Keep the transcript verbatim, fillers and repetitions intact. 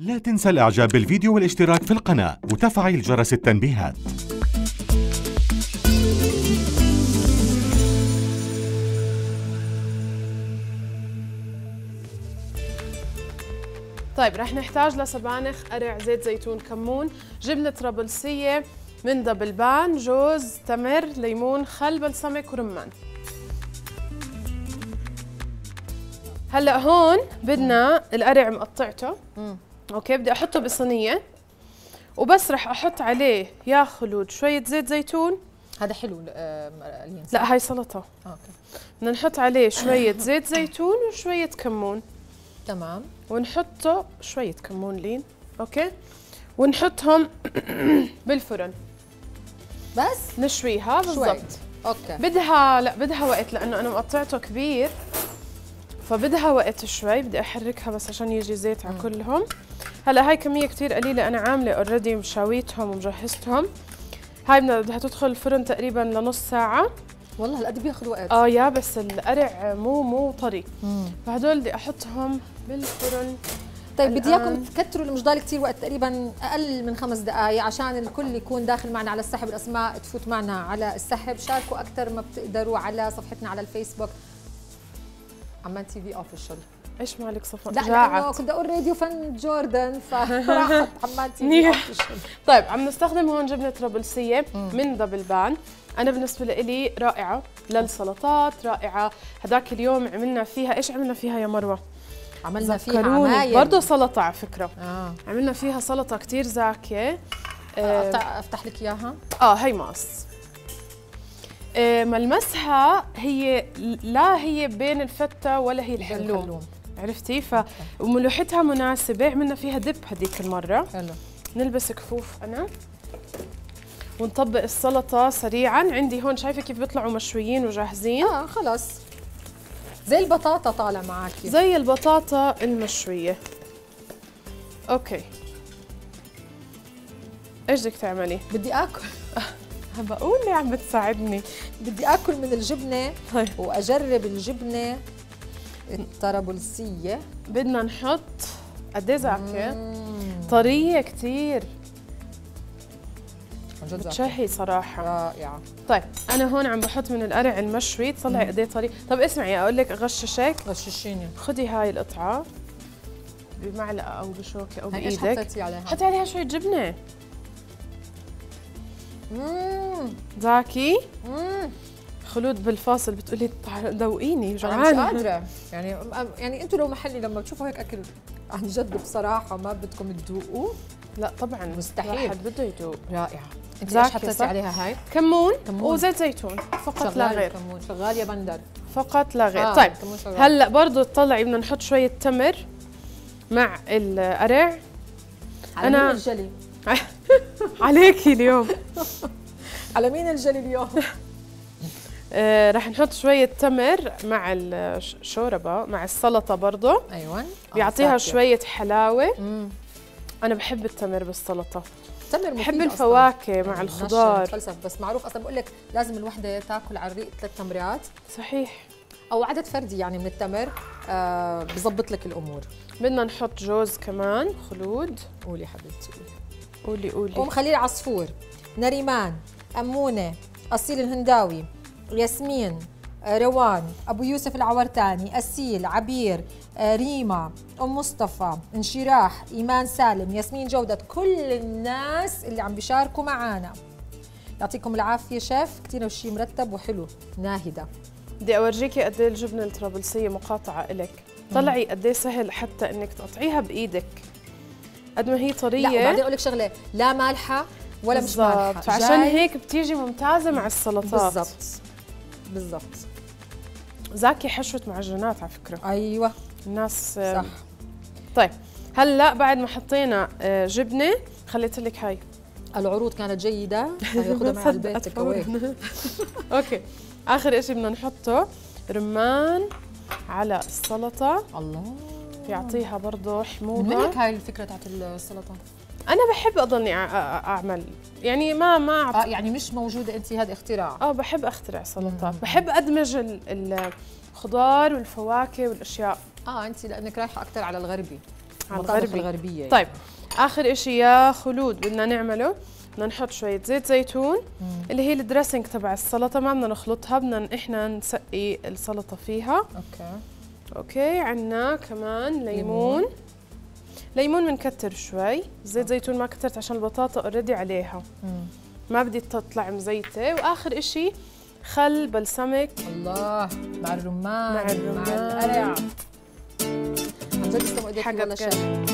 لا تنسى الاعجاب بالفيديو والاشتراك في القناة وتفعيل جرس التنبيهات. طيب رح نحتاج لسبانخ، قرع، زيت زيتون، كمون، جبنة طرابلسية، من دبل بان، جوز، تمر، ليمون، خل، بلسمك ورمان. هلا هون بدنا القرع مقطعته. مم. اوكي، بدي احطه بصينيه وبس رح احط عليه يا خلود شويه زيت زيتون. هذا حلو. لا هاي سلطه. اوكي، بدنا نحط عليه شويه زيت زيتون وشويه كمون. تمام. ونحطه شويه كمون لين. اوكي، ونحطهم بالفرن بس نشويها بالضبط. اوكي، بدها لا بدها وقت لانه انا مقطعته كبير فبدها وقت شوي. بدي احركها بس عشان يجي زيت على كلهم. هلا هاي كميه كثير قليله، انا عامله اوريدي مشاويتهم ومجهزتهم. هاي بدها تدخل الفرن تقريبا لنص ساعه. والله هالقد بياخذ وقت. اه يا بس القرع مو مو طري. مم. فهدول بدي احطهم بالفرن. طيب بدي اياكم تكتروا المجدال كثير وقت، تقريبا اقل من خمس دقائق عشان الكل يكون داخل معنا على السحب. الاسماء تفوت معنا على السحب. شاركوا اكثر ما بتقدروا على صفحتنا على الفيسبوك عمان تي في اوفيشال. ايش مالك صفا؟ لا لانه كنت اقول راديو فن جوردن فراحت عمان تي في اوفيشال. طيب عم نستخدم هون جبنه طرابلسيه من دبل بان. انا بالنسبه لي رائعه للسلطات، رائعه. هذاك اليوم عملنا فيها ايش عملنا فيها يا مروه؟ عملنا فيها عمايل برضه سلطه على فكره. آه. عملنا فيها سلطه كثير زاكيه. آه. افتح لك اياها. اه هي مقص. آه ملمسها هي لا هي بين الفته ولا هي الحلوم, الحلوم. عرفتي؟ ف وملوحتها مناسبه. عملنا فيها دب هذيك المره. حلو. نلبس كفوف انا ونطبق السلطه سريعا. عندي هون شايفه كيف بيطلعوا مشويين وجاهزين. اه خلص زي البطاطا طالع معاكي، زي البطاطا المشويه. اوكي، ايش بدك تعملي؟ بدي اكل. بقول لي عم بتساعدني. بدي اكل من الجبنه واجرب الجبنه الطرابلسيه. بدنا نحط قد ايه زاكيه؟ طريه كثير، بتشهي صراحه. رائعه. طيب انا هون عم بحط من القرع المشوي. طلعي قد ايه طري. طب اسمعي اقول لك اغششك. غششيني. خدي هاي القطعه بمعلقه او بشوكه او بايدك. ايش حطيتي عليها؟ حطي عليها شويه جبنه. اممم زاكي. امم خلود بالفاصل بتقولي ذوقيني جوعانه. انا مش قادره يعني يعني انتم لو محلي لما بتشوفوا هيك اكل عن جد بصراحه ما بدكم تذوقوه؟ لا طبعا مستحيل. واحد بده يذوق. رائعه. انت ايش حطيتي عليها هاي؟ كمون, كمون وزيت زيتون فقط لا غير. كمون شغال يا بندر. فقط لا غير. آه طيب هلا برضه تطلعي بدنا نحط شويه تمر مع القرع. على انا مين الجلي؟ عليكي اليوم. على مين الجلي اليوم؟ آه رح نحط شوية تمر مع الشوربة مع السلطة برضه. ايوه بيعطيها شوية حلاوة. مم. أنا بحب التمر بالسلطة. التمر بحب الفواكه مع الخضار. فلسفة بس معروف أصلا بقول لك لازم الوحدة تاكل على الريق ثلاث تمرات. صحيح. أو عدد فردي يعني من التمر آه بظبط لك الأمور. بدنا نحط جوز كمان. خلود قولي حبيبتي قولي. قولي قولي. أم خليل عصفور، نريمان، أمونة، أصيل الهنداوي، ياسمين، روان، أبو يوسف العورتاني، أسيل، عبير، ريما، أم مصطفى، انشراح، إيمان سالم، ياسمين جودة، كل الناس اللي عم بيشاركوا معنا يعطيكم العافية. شيف كتير شيء مرتب وحلو. ناهدة بدي أورجيكي قد ايه الجبنة الطرابلسية مقاطعة إلك. طلعي قد ايه سهل حتى إنك تقطعيها بإيدك قد ما هي طرية. لا وبعدين أقول لك شغلة، لا مالحة ولا مش مالحة، فعشان هيك بتيجي ممتازة مع السلطات. بالضبط بالضبط. زاكي حشوة معجنات على فكرة. أيوة الناس صح. طيب هلا بعد ما حطينا جبنة خليت لك هاي العروض كانت جيدة. خذها معي على البيت. اوكي آخر إشي بدنا نحطه رمان على السلطة. الله يعطيها برضه حموضة. من وين هاي الفكرة تاعت السلطة؟ أنا بحب أضلني أعمل يعني ما ما آه يعني مش موجودة أنت، هذا اختراع. آه بحب أخترع سلطات. بحب أدمج الخضار والفواكه والأشياء. آه أنت لأنك رايحة أكثر على الغربي. على المطابخ الغربي. الغربيه. طيب اخر اشي يا خلود بدنا نعمله، بدنا نحط شويه زيت زيتون مم. اللي هي الدريسنج تبع السلطه، ما بدنا نخلطها، بدنا احنا نسقي السلطه فيها. اوكي اوكي. عندنا كمان ليمون. ليمون بنكتر شوي، زيت زيتون ما كترت عشان البطاطا اوريدي عليها. مم. ما بدي تطلع مزيته. واخر اشي خل بلسمك. الله مع الرمان مع الرمان. مع القرع. عن جد تسلموا ايديك والله شيف.